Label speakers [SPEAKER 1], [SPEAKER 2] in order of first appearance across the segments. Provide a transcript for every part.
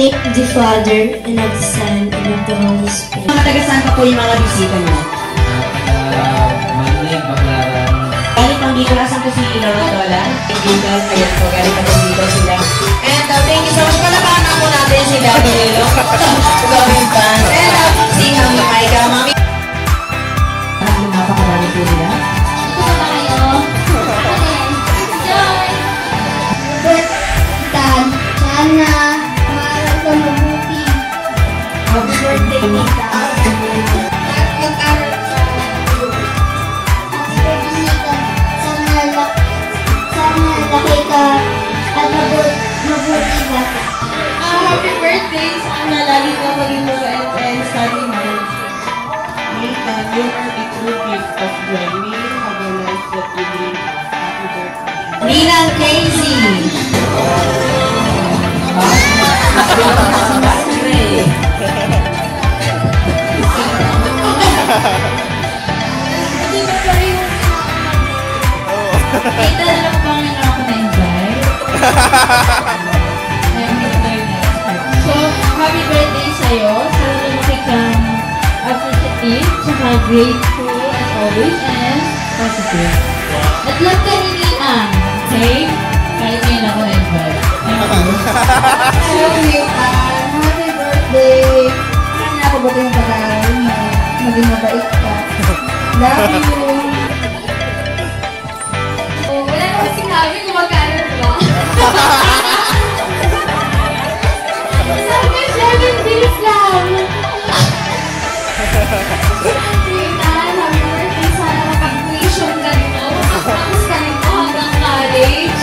[SPEAKER 1] name of the Father, and of the Son, and of the Holy Spirit.
[SPEAKER 2] Mga taga-saan pa po yung mga bisita niyo?
[SPEAKER 3] Manulig, Baclaran.
[SPEAKER 2] Galing pang dito, asan po si Lord Lola? Dito, ayan po, galing pa dito sila. And thank you so much. Palabanan po natin sila. Gawin fans. And si Mami Maika, Mami. Napakadami po nila.
[SPEAKER 1] Ito ba kayo? Enjoy! Dan, sana maaral ka mabuti. Happy birthday, Nita. At mag-aral ka. Happy birthday, Nita. Sana laki ka at mabuti ka.
[SPEAKER 4] Happy birthday! Sana lagi ka maging mabait and study hard.
[SPEAKER 3] Nathan, you are a true gift of joy. May you have a life that you dream of. Happy birthday.
[SPEAKER 2] Ninang Casey.
[SPEAKER 4] Hindi ba pa rin yung kita na lang bang yung ako na-invite? So, happy birthday sa'yo. Sana lumaki kang appreciative, saka grateful as always, and positive. At love ka ni Ninang, okay? Kahit ngayon ako na-invite.
[SPEAKER 1] Hello, Nita. Happy birthday. Sana ako ba yung pag-aaral mo? Maging mabait ka. Love you.
[SPEAKER 4] Oh, wala naman sinabi kung magkano ba? Sabi, 7 days lang. Nathan, happy birthday. Sana makapag-tuition ka nito. Tapos ka nito hanggang college.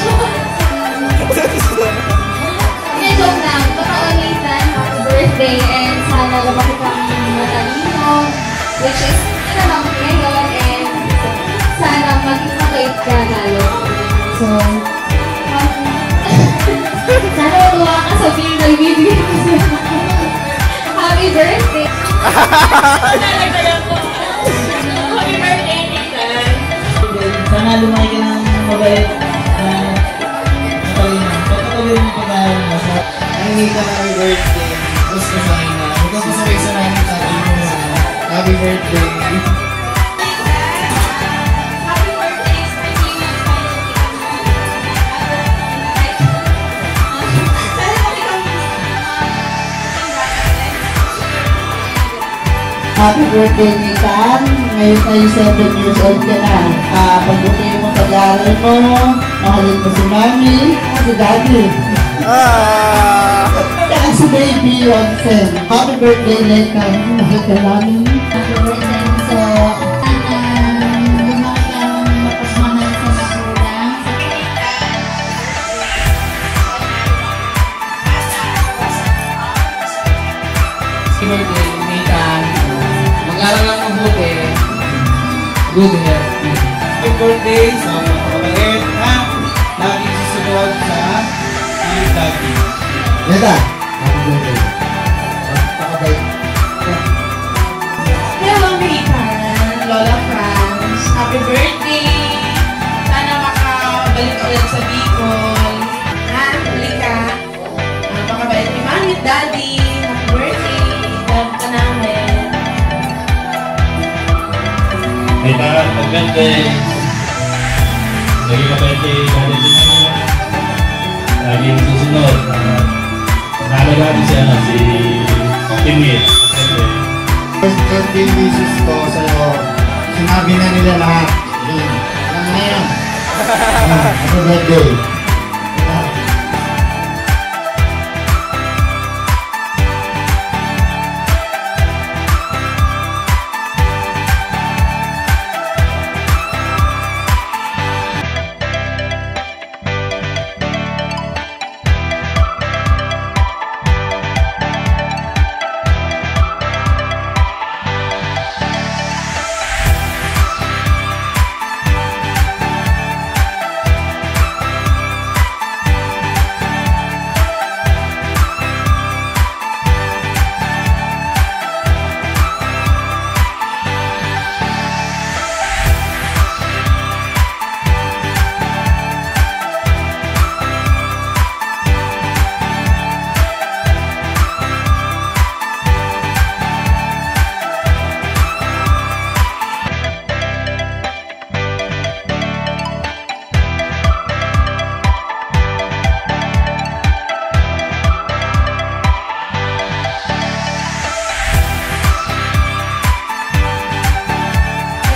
[SPEAKER 4] Hindi, joke lang. Totoo, Nathan, happy birthday. And sana lumaki kang matalino. Which is, yun lang ngayon. And sana maging mabait ka lalo. So, sana matuwa ka sa film na ibibigay ko sa'yo. Happy birthday! Happy birthday, Nathan!
[SPEAKER 3] Sana lumaki ka ng mabait na matalino. Patuloy mo pag-aaral mo. Ang Nathan, happy birthday. Gusto sa akin na. Magkakasabay sa namin sa akin mo. Happy birthday.
[SPEAKER 4] Happy birthday sa Ninang Sana makikang
[SPEAKER 2] Happy birthday, Nathan. Ngayon tayo 7 years old ka na. Pagbuti mo pag-aaral mo. Mahalin mo si Mami. Si Daddy. Kaya si Baby Ronsen. Happy birthday, Nathan. Mahal ka namin.
[SPEAKER 1] Happy birthday. So, sana lumaki kang mapagmahal sa magulang.
[SPEAKER 3] Happy birthday, Nathan. Mag-aaral lang mabuti. Good health. Happy birthday sa mga kapatid na laging susunod sa iyong daddy.
[SPEAKER 2] Nathan. Happy birthday. Pakabait.
[SPEAKER 4] Hello, Nathan, Lola Franz. Happy birthday! Sana makabalik ka ulit sa Bicol. Ha? Balik ka. Makabalik ni Mami at Daddy. Happy birthday! Love ka namin.
[SPEAKER 5] Nathan, happy birthday! Lagi mabait kay Daddy mo. Laging susunod. Nakalagaan si Timmy.
[SPEAKER 6] First birthday wishes ko sa'yo, sinabi na nila lahat. Yun. Alam mo na yan. Happy birthday.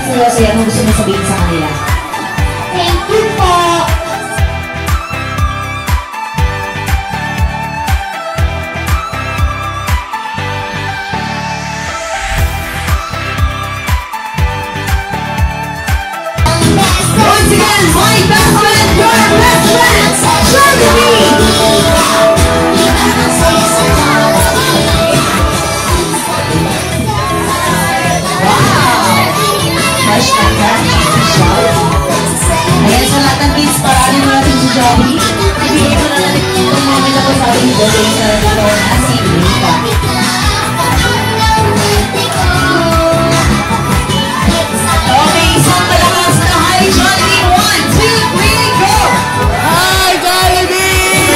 [SPEAKER 2] Saya-saya, ano gusto mo sabihin sa kanila?
[SPEAKER 1] Thank you po.
[SPEAKER 2] Once again, my best friend, your best friend, Charlie! Ayan, sa lahat ng kids, paraanin mo natin si Joby. Ibigay mo na natin itong moment na po sa ating birthday sa dito na si Rika. Okay, isang malakas na hi, Jollibee! 1, 2, 3, go!
[SPEAKER 3] Hi, Jollibee!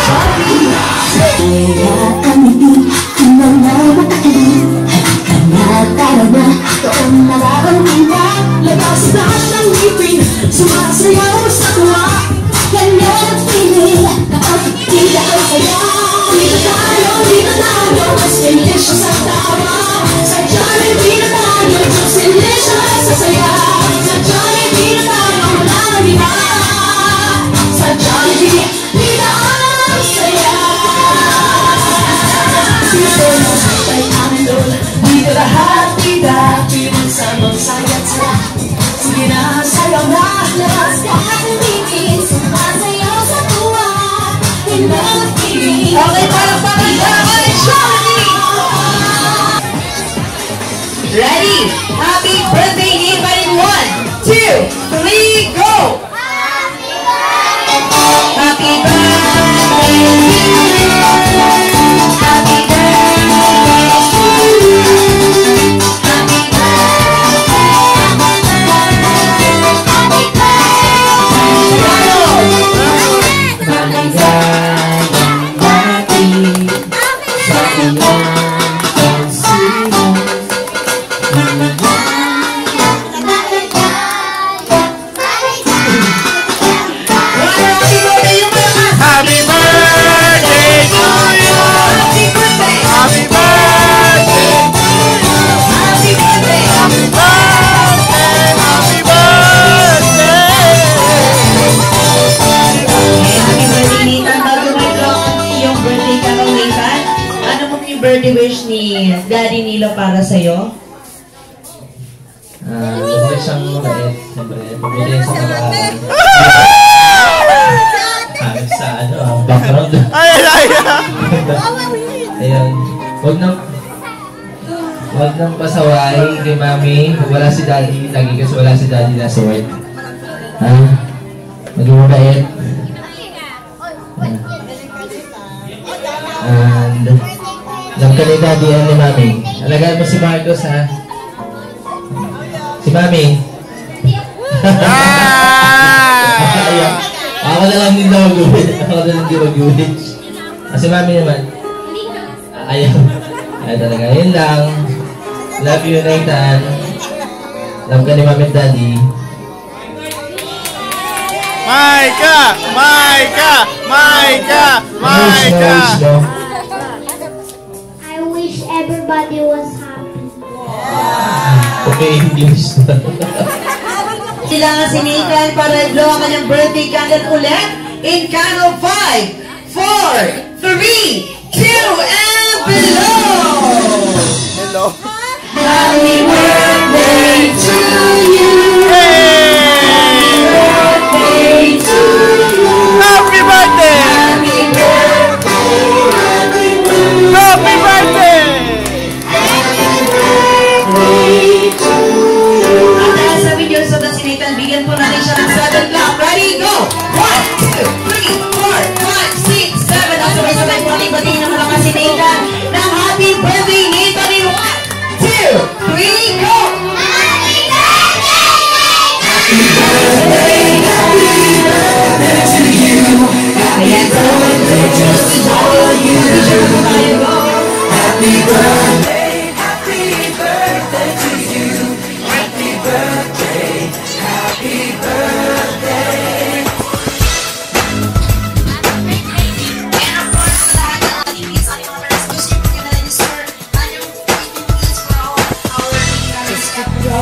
[SPEAKER 7] Sumasayaw sa tuwa, ganyan ang feeling kapag hindi ako saya. Dito tayo, mas delicious ang tawa. Sa Jollibee na tayo, mas delicious sa saya. Sa Jollibee na tayo, wala nang iba. Sa Jollibee, dito ang saya. Dito na tayo namin doon, dito lahat tida, pinagsamang sayat sa. Sige na, sayaw na. Labas ka ating bibig, sumasayaw sa tuwa.
[SPEAKER 2] Okay, parang pangalaman, Jollibee! Ready? Happy birthday, Nathan! 1, 2, 3, go! Happy birthday to you! Happy birthday to you! Happy birthday wish ni Daddy Nilo para sa'yo?
[SPEAKER 3] Okay siyang mabait. Siyempre, pabili sa pag-aaral. Sa background. Ayun. Huwag nang pasaway kay Mami. Wala si Daddy. Lagi kasi wala si Daddy nasa work. Ha? Maging mabait. And alam ka ni Daddy yan ni Mami. Alagaan mo si Marcos, ha? Si Mami. Ako na lang din daw mag-uwit. Ako na lang din mag-uwit. Si Mami naman. Ayaw. Ayaw talaga. Yun lang. Love you, Nathan. Love ka ni Mami at Daddy.
[SPEAKER 8] Maika! Maika! Maika! Maika!
[SPEAKER 7] I wish everybody was happy.
[SPEAKER 3] Okay, English na.
[SPEAKER 2] Kailangan si Nathan para i-blow ang kanyang birthday candle ulit in count of 5, 4, 3, 2, and below!
[SPEAKER 8] Hello.
[SPEAKER 2] Happy birthday to you!
[SPEAKER 8] Hey!
[SPEAKER 2] Birthday to you!
[SPEAKER 8] Happy birthday!
[SPEAKER 2] Happy birthday!
[SPEAKER 8] Happy birthday!
[SPEAKER 2] At dahil sa video sa si Nathan, bigyan po natin siya ng 7 clap. Ready, go! 1, 2, 3, 4, 5, 6, 7. At sabay-sabay po natin batiin ng malakas si Nathan ng happy birthday, Nathan, in 1, 2, 3, go! Happy birthday! Happy birthday to you! Ayan, sa birthday just for you! Happy birthday!
[SPEAKER 7] Just look forward to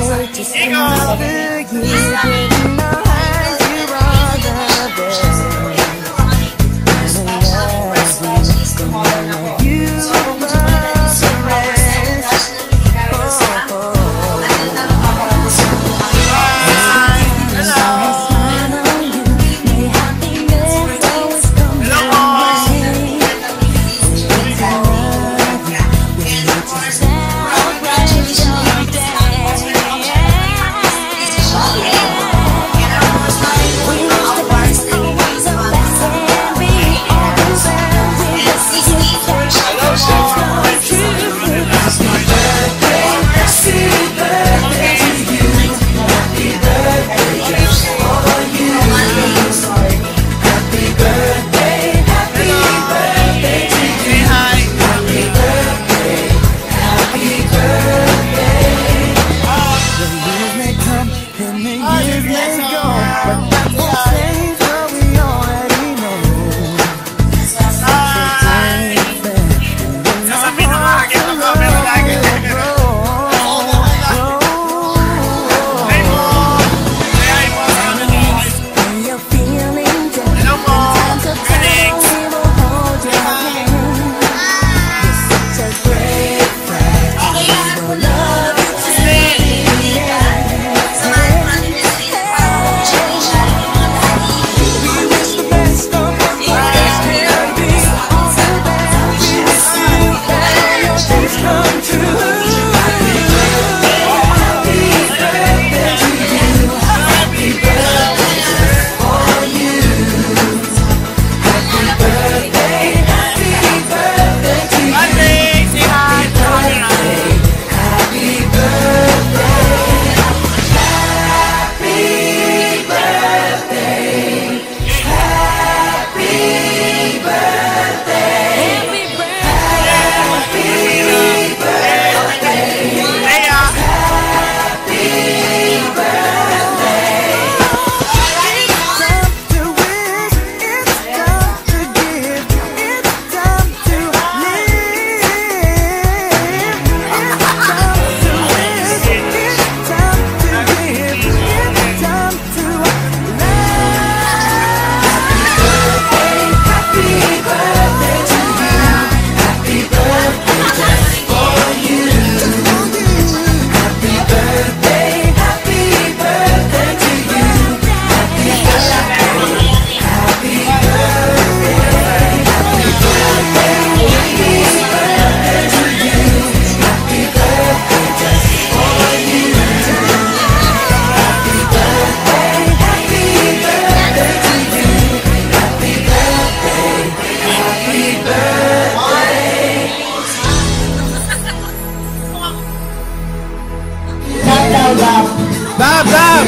[SPEAKER 8] Dab! Dab!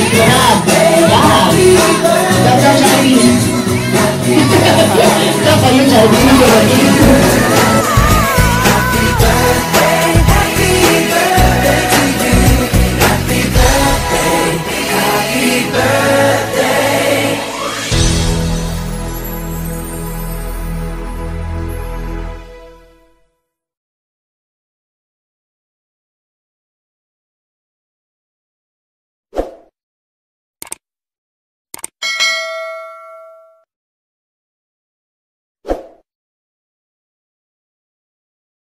[SPEAKER 2] Dab! Dab!